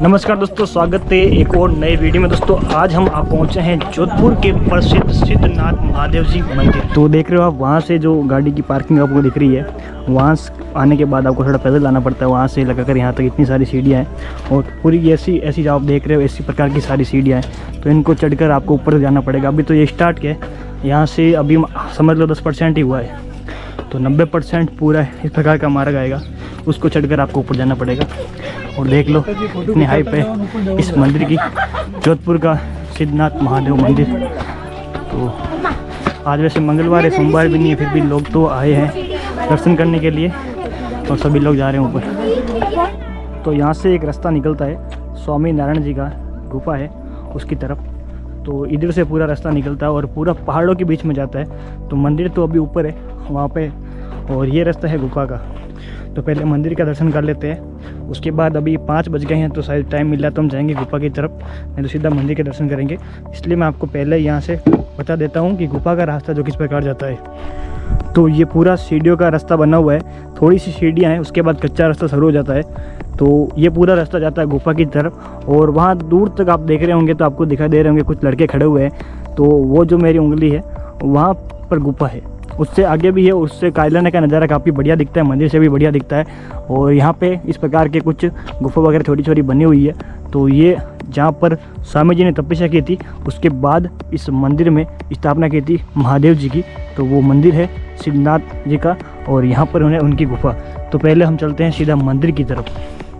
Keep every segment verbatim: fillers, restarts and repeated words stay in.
नमस्कार दोस्तों, स्वागत है एक और नए वीडियो में। दोस्तों आज हम आप पहुंचे हैं जोधपुर के प्रसिद्ध सिद्धनाथ महादेव जी मंदिर। तो देख रहे हो आप, वहां से जो गाड़ी की पार्किंग आपको दिख रही है, वहां आने के बाद आपको थोड़ा पैदल आना पड़ता है। वहां से लगाकर यहाँ तक इतनी सारी सीढ़ियाँ हैं और पूरी ऐसी ऐसी जो आप देख रहे हो इसी प्रकार की सारी सीढ़ियाँ हैं। तो इनको चढ़कर आपको ऊपर जाना पड़ेगा। अभी तो ये स्टार्ट किया है, यहाँ से अभी समझ लो दस परसेंट ही हुआ है, तो नब्बे परसेंट पूरा इस प्रकार का मार्ग आएगा, उसको चढ़कर आपको ऊपर जाना पड़ेगा। और देख लो इतनी हाइप है इस मंदिर की, जोधपुर का सिद्धनाथ महादेव मंदिर। तो आज वैसे मंगलवार है, सोमवार भी नहीं है, फिर भी लोग तो आए हैं दर्शन करने के लिए और सभी लोग जा रहे हैं ऊपर। तो यहाँ से एक रास्ता निकलता है, स्वामी नारायण जी का गुफा है उसकी तरफ। तो इधर से पूरा रास्ता निकलता है और पूरा पहाड़ों के बीच में जाता है। तो मंदिर तो अभी ऊपर है वहाँ पे, और ये रास्ता है गुफा का। तो पहले मंदिर का दर्शन कर लेते हैं, उसके बाद अभी पाँच बज गए हैं तो शायद टाइम मिल रहा है तो हम जाएंगे गुफा की तरफ, नहीं तो सीधा मंदिर के दर्शन करेंगे। इसलिए मैं आपको पहले यहाँ से बता देता हूँ कि गुफा का रास्ता जो किस प्रकार जाता है। तो ये पूरा सीढ़ियों का रास्ता बना हुआ है, थोड़ी सी सीढ़ियाँ हैं, उसके बाद कच्चा रास्ता शुरू हो जाता है। तो ये पूरा रास्ता जाता है गुफा की तरफ, और वहाँ दूर तक आप देख रहे होंगे तो आपको दिखाई दे रहे होंगे कुछ लड़के खड़े हुए हैं। तो वो जो मेरी उंगली है वहाँ पर गुफा है, उससे आगे भी है, उससे कायलाना का नज़ारा काफ़ी बढ़िया दिखता है, मंदिर से भी बढ़िया दिखता है। और यहाँ पे इस प्रकार के कुछ गुफा वगैरह छोटी छोटी बनी हुई है। तो ये जहाँ पर स्वामी जी ने तपस्या की थी, उसके बाद इस मंदिर में स्थापना की थी महादेव जी की। तो वो मंदिर है सिद्धनाथ जी का, और यहाँ पर उन्हें उनकी गुफा। तो पहले हम चलते हैं सीधा मंदिर की तरफ।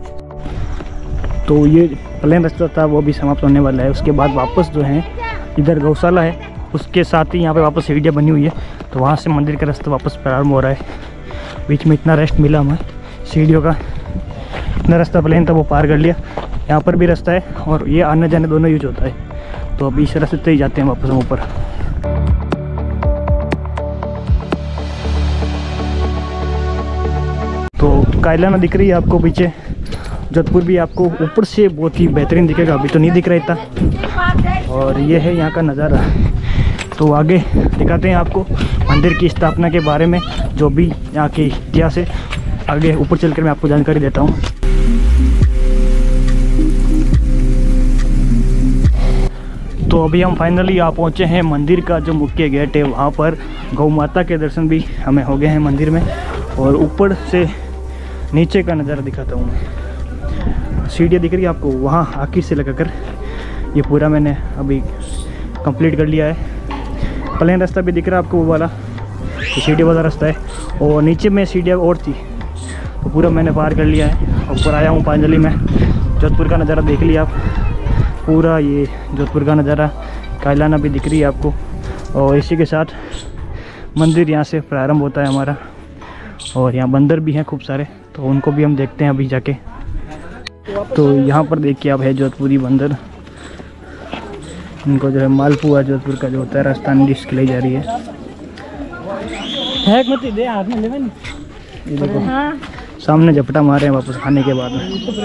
तो ये प्लेन रास्ता था वो भी समाप्त होने वाला है। उसके बाद वापस जो है इधर गौशाला है, उसके साथ ही यहाँ पे वापस सीढ़ियाँ बनी हुई है। तो वहाँ से मंदिर का रास्ता वापस प्रारंभ हो रहा है। बीच में इतना रेस्ट मिला हमें सीढ़ियों का, इतना रास्ता प्लेन था वो पार कर लिया। यहाँ पर भी रास्ता है और ये आने जाने दोनों यूज होता है। तो अभी इस रास्ते से ही जाते हैं वापस हम ऊपर। तो कायलाना दिख रही है आपको पीछे, जोधपुर भी आपको ऊपर से बहुत ही बेहतरीन दिखेगा, अभी तो नहीं दिख रहा था। और ये है यहाँ का नज़ारा। तो आगे दिखाते हैं आपको मंदिर की स्थापना के बारे में, जो भी यहाँ के इतिहास है। आगे ऊपर चलकर मैं आपको जानकारी देता हूँ। तो अभी हम फाइनली यहाँ पहुँचे हैं मंदिर का जो मुख्य गेट है, वहाँ पर गौ माता के दर्शन भी हमें हो गए हैं मंदिर में। और ऊपर से नीचे का नज़ारा दिखाता हूँ मैं। सीढ़ियाँ दिख रही है आपको, वहाँ आखिर से लगाकर ये पूरा मैंने अभी कंप्लीट कर लिया है। प्लेन रास्ता भी दिख रहा है आपको वो वाला, तो सीढ़ी वाला रास्ता है। और नीचे में सीढ़ियाँ और थी, तो पूरा मैंने पार कर लिया है। ऊपर आया हूँ फाइनली मैं। जोधपुर का नज़ारा देख लिया आप पूरा, ये जोधपुर का नज़ारा, कायलाना भी दिख रही है आपको। और इसी के साथ मंदिर यहाँ से प्रारंभ होता है हमारा। और यहाँ बंदर भी हैं खूब सारे, तो उनको भी हम देखते हैं अभी जाके। तो यहाँ पर देखिए आप है जोधपुरी बंदर, इनको जो है मालपुआ जोधपुर का जो होता है राजस्थानी डिश खिलाई जा रही है। दे हाथ में ले ये देखो, हाँ। सामने झपटा मारे हैं वापस खाने के बाद में,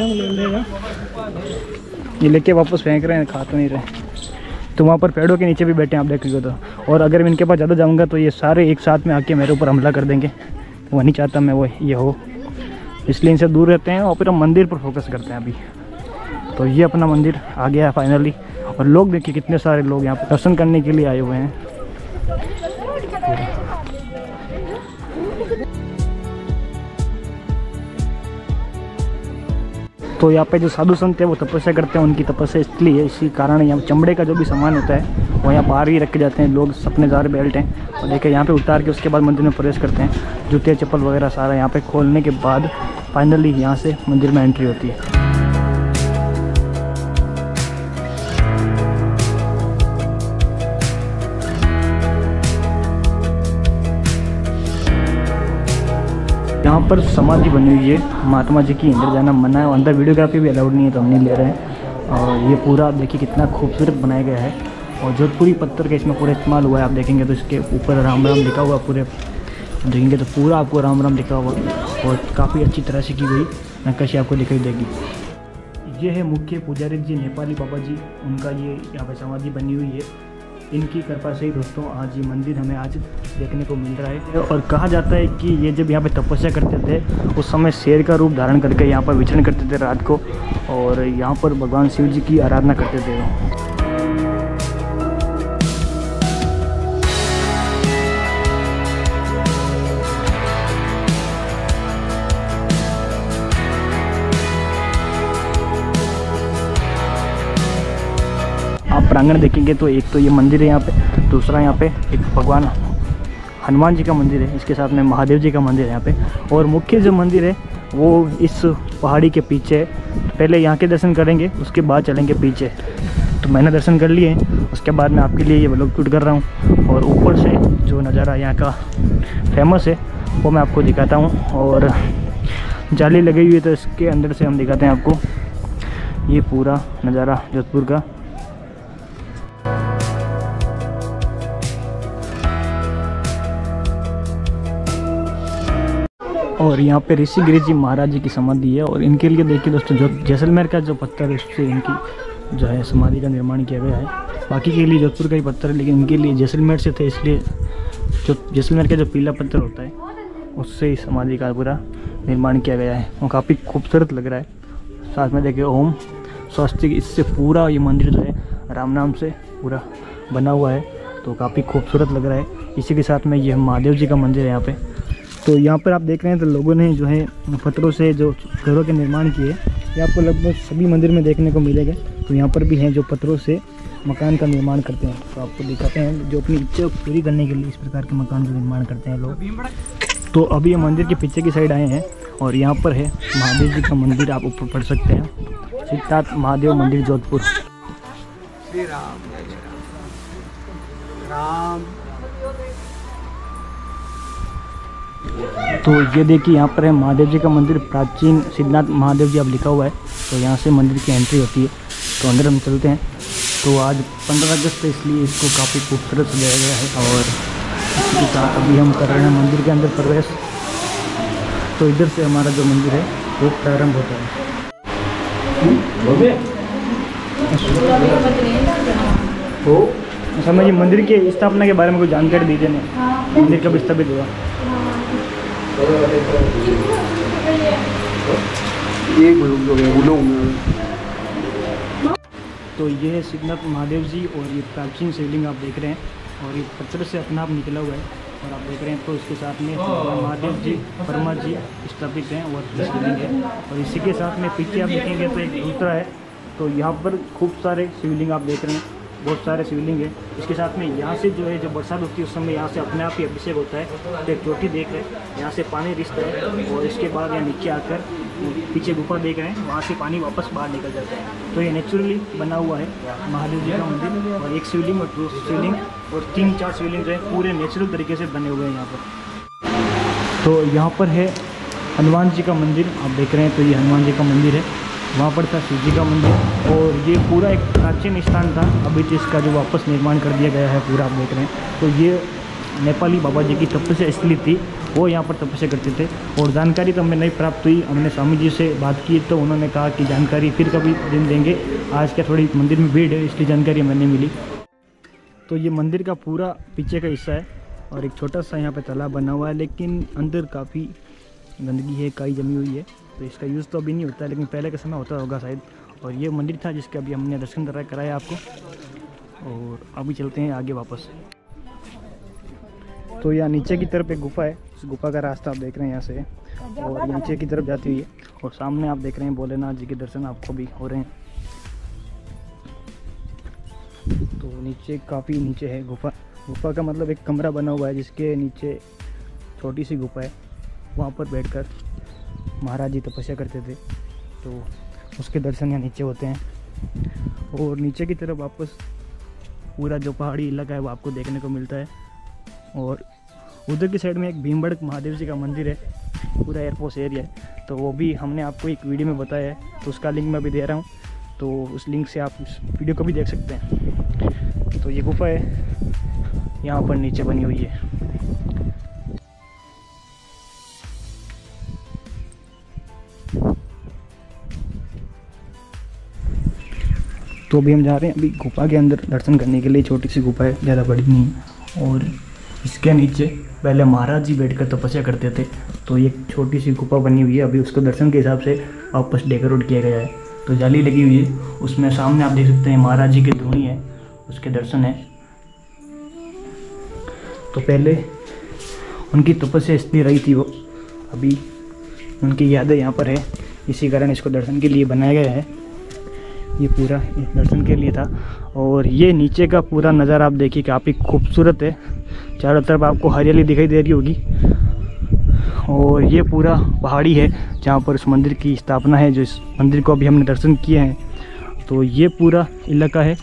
ये लेके वापस फेंक रहे हैं, खा तो नहीं रहे। तो वहाँ पर पेड़ों के नीचे भी बैठे हैं आप देखेंगे तो। और अगर मैं इनके पास ज़्यादा जाऊँगा तो ये सारे एक साथ में आके मेरे ऊपर हमला कर देंगे, वो नहीं चाहता मैं वो ये हो, इसलिए इनसे दूर रहते हैं। और फिर हम मंदिर पर फोकस करते हैं अभी। तो ये अपना मंदिर आ गया है फाइनली, और लोग देखिए कितने सारे लोग यहाँ पर दर्शन करने के लिए आए हुए हैं। तो यहाँ पे जो साधु संत है वो तपस्या करते हैं, उनकी तपस्या इसलिए इसी कारण यहाँ चमड़े का जो भी सामान होता है वो यहाँ बाहर ही रख के जाते हैं लोग, अपने जार बेल्ट हैं और देखिए यहाँ पे उतार के उसके बाद मंदिर में प्रवेश करते हैं। जूते चप्पल वगैरह सारा यहाँ पे खोलने के बाद फाइनली यहाँ से मंदिर में एंट्री होती है। यहाँ पर समाधि बनी हुई है महात्मा जी की, अंदर जाना मना है, अंदर वीडियोग्राफी भी अलाउड नहीं है तो हम नहीं ले रहे हैं। और ये पूरा देखिए कितना खूबसूरत बनाया गया है, और जोधपुरी पत्थर का इसमें पूरा इस्तेमाल हुआ है। आप देखेंगे तो इसके ऊपर राम राम लिखा हुआ, पूरे देखेंगे तो पूरा आपको राम राम लिखा हुआ, और काफ़ी अच्छी तरह से की गई नक्काशी आपको दिखाई देगी। ये है मुख्य पुजारी जी नेपाली बाबा जी, उनका ये यहाँ पर समाधि बनी हुई है। इनकी कृपा से ही दोस्तों आज ये मंदिर हमें आज देखने को मिल रहा है। और कहा जाता है कि ये जब यहाँ पे तपस्या करते थे उस समय शेर का रूप धारण करके यहाँ पर विचरण करते थे रात को, और यहाँ पर भगवान शिव जी की आराधना करते थे। आप प्रांगण देखेंगे तो एक तो ये मंदिर है यहाँ पे, दूसरा यहाँ पे एक भगवान हनुमान जी का मंदिर है, इसके साथ में महादेव जी का मंदिर है यहाँ पे, और मुख्य जो मंदिर है वो इस पहाड़ी के पीछे है। तो पहले यहाँ के दर्शन करेंगे, उसके बाद चलेंगे पीछे। तो मैंने दर्शन कर लिए हैं, उसके बाद मैं आपके लिए ये व्लॉग शूट कर रहा हूँ, और ऊपर से जो नज़ारा यहाँ का फेमस है वो मैं आपको दिखाता हूँ। और जाली लगी हुई है तो इसके अंदर से हम दिखाते हैं आपको ये पूरा नज़ारा जोधपुर का। और यहाँ पे ऋषि गिरी जी महाराज जी की समाधि है, और इनके लिए देखिए दोस्तों जो जैसलमेर का जो पत्थर है उससे इनकी जो है समाधि का निर्माण किया गया है। बाकी के लिए जोधपुर का ही पत्थर है, लेकिन इनके लिए जैसलमेर से थे, इसलिए जो जैसलमेर का जो पीला पत्थर होता है उससे ही समाधि का पूरा निर्माण किया गया है, और काफ़ी खूबसूरत लग रहा है। साथ में देखिए ओम स्वस्तिक, इससे पूरा ये मंदिर जो है राम नाम से पूरा बना हुआ है, तो काफ़ी खूबसूरत लग रहा है। इसी के साथ में ये महादेव जी का मंदिर है यहाँ पे। तो यहाँ पर आप देख रहे हैं तो लोगों ने जो है पत्थरों से जो घरों के निर्माण किए, ये आपको लगभग सभी मंदिर में देखने को मिलेगा। तो यहाँ पर भी हैं जो पत्थरों से मकान का निर्माण करते हैं, तो आपको दिखाते हैं जो अपनी इच्छा पूरी करने के लिए इस प्रकार के मकान का निर्माण करते हैं लोग। तो अभी ये मंदिर के पीछे की साइड आए हैं, और यहाँ पर है महादेव जी का मंदिर, आप ऊपर पढ़ सकते हैं, सिद्धार्थ महादेव मंदिर जोधपुर। श्री राम राम। तो ये देखिए यहाँ पर है महादेव जी का मंदिर, प्राचीन सिद्धनाथ महादेव जी अब लिखा हुआ है। तो यहाँ से मंदिर की एंट्री होती है, तो अंदर हम चलते हैं। तो आज पंद्रह अगस्त है, इसलिए इसको काफ़ी खूबसूरत सजाया गया है, और इसके साथ अभी हम कर रहे हैं मंदिर के अंदर प्रवेश। तो इधर से हमारा जो मंदिर है वो प्रारंभ होता है। तो समय जी मंदिर की स्थापना के बारे में कोई जानकारी दीजिए ना, मंदिर कब स्थापित हुआ? तो ये है सिद्धनाथ महादेव जी, और ये प्राचीन शिवलिंग आप देख रहे हैं, और ये पत्थर से अपना आप निकला हुआ है, और आप देख रहे हैं। तो इसके साथ में महादेव जी परमा जी स्थापित हैं, और शिवलिंग है। और इसी के साथ में पीछे आप देखेंगे तो एक दूसरा है। तो यहाँ पर खूब सारे शिवलिंग आप देख रहे हैं, बहुत सारे शिवलिंग है। इसके साथ में यहाँ से जो है जब बरसात होती है उस समय यहाँ से अपने आप ही अभिषेक होता है। तो एक चोटी देख रहे हैं, यहाँ से पानी रिसता है, और इसके बाद यहाँ नीचे आकर पीछे गुफा देख रहे हैं, वहाँ से पानी वापस बाहर निकल जाता है। तो ये नेचुरली बना हुआ है महादेव जी का मंदिर, और एक शिवलिंग और दो शिवलिंग और तीन चार शिवलिंग जो है पूरे नेचुरल तरीके से बने हुए हैं यहाँ पर। तो यहाँ पर है हनुमान जी का मंदिर, आप देख रहे हैं। तो ये हनुमान जी का मंदिर है, वहाँ पर था शिव जी का मंदिर, और ये पूरा एक प्राचीन स्थान था, अभी तो इसका जो वापस निर्माण कर दिया गया है पूरा, आप देख रहे हैं। तो ये नेपाली बाबा जी की तपस्या स्थली थी, वो यहाँ पर तपस्या करते थे। और जानकारी तो हमें नहीं प्राप्त हुई, हमने स्वामी जी से बात की तो उन्होंने कहा कि जानकारी फिर कभी दिन देंगे, आज क्या थोड़ी मंदिर में भीड़ है इसलिए जानकारी हमें नहीं मिली। तो ये मंदिर का पूरा पीछे का हिस्सा है, और एक छोटा सा यहाँ पर तालाब बना हुआ है, लेकिन अंदर काफ़ी गंदगी है, काई जमी हुई है। तो इसका यूज़ तो अभी नहीं होता है, लेकिन पहले के समय होता होगा शायद। और ये मंदिर था जिसके अभी हमने दर्शन कराया आपको, और अभी चलते हैं आगे वापस। तो यहाँ नीचे की तरफ एक गुफा है, उस गुफा का रास्ता आप देख रहे हैं यहाँ से, और नीचे की तरफ जाती हुई है। और सामने आप देख रहे हैं भोलेनाथ जी के दर्शन आपको भी हो रहे हैं। तो नीचे काफ़ी नीचे है गुफा, गुफा का मतलब एक कमरा बना हुआ है जिसके नीचे छोटी सी गुफा है, वहाँ पर बैठकर महाराज जी तपस्या करते थे। तो उसके दर्शन यहाँ नीचे होते हैं, और नीचे की तरफ वापस पूरा जो पहाड़ी इलाका है वो आपको देखने को मिलता है। और उधर की साइड में एक भीमबड़क महादेव जी का मंदिर है, पूरा एयरपोर्ट एरिया है, तो वो भी हमने आपको एक वीडियो में बताया है, तो उसका लिंक मैं भी दे रहा हूँ, तो उस लिंक से आप उस वीडियो को भी देख सकते हैं। तो ये गुफा है यहाँ पर नीचे बनी हुई है। तो अभी हम जा रहे हैं अभी गुफा के अंदर दर्शन करने के लिए। छोटी सी गुफा है, ज़्यादा बड़ी नहीं है। और इसके नीचे पहले महाराज जी बैठकर तपस्या करते थे, तो ये छोटी सी गुफा बनी हुई है। अभी उसको दर्शन के हिसाब से वापस डेकोरेट किया गया है। तो जाली लगी हुई है, उसमें सामने आप देख सकते हैं महाराज जी की धुनी है, उसके दर्शन है। तो पहले उनकी तपस्या इसलिए रही थी, वो अभी उनकी यादें यहाँ पर है, इसी कारण इसको दर्शन के लिए बनाया गया है। ये पूरा दर्शन के लिए था। और ये नीचे का पूरा नज़ारा आप देखिए, काफ़ी खूबसूरत है। चारों तरफ आपको हरियाली दिखाई दे रही होगी। और ये पूरा पहाड़ी है जहाँ पर उस मंदिर की स्थापना है, जो इस मंदिर को अभी हमने दर्शन किए हैं। तो ये पूरा इलाका है।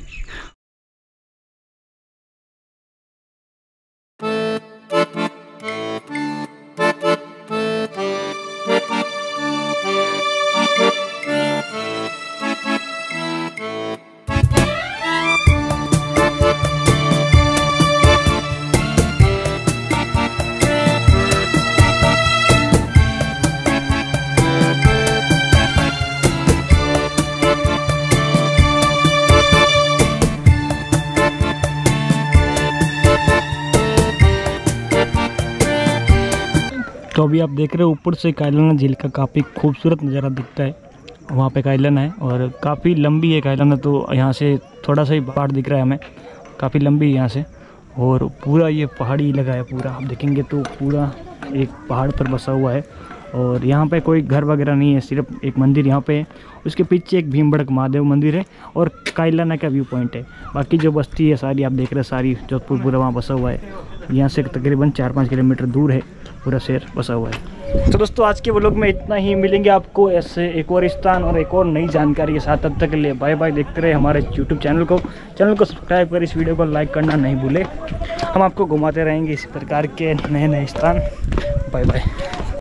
तो अभी आप देख रहे हो ऊपर से कायलाना झील का काफ़ी खूबसूरत नज़ारा दिखता है। वहाँ पे कायलाना है और काफ़ी लंबी है कायलाना, तो यहाँ से थोड़ा सा ही पहाड़ दिख रहा है हमें, काफ़ी लंबी है यहाँ से। और पूरा ये पहाड़ी इलाका है, पूरा आप देखेंगे तो पूरा एक पहाड़ पर बसा हुआ है। और यहाँ पे कोई घर वगैरह नहीं है, सिर्फ एक मंदिर यहाँ पे है। उसके पीछे एक भीमबड़क महादेव मंदिर है और कायलाना का व्यू पॉइंट है। बाकी जो बस्ती है सारी आप देख रहे हैं, सारी जोधपुर पूरा वहाँ बसा हुआ है। यहाँ से तकरीबन चार पाँच किलोमीटर दूर है पूरा शहर बसा हुआ है। तो दोस्तों आज के व्लॉग में इतना ही। मिलेंगे आपको ऐसे एक और स्थान और एक और नई जानकारी के साथ। तब तक के लिए बाय बाय। देखते रहे हमारे यूट्यूब चैनल को चैनल को सब्सक्राइब कर इस वीडियो को लाइक करना नहीं भूले। हम आपको घुमाते रहेंगे इस प्रकार के नए नए स्थान। Bye bye.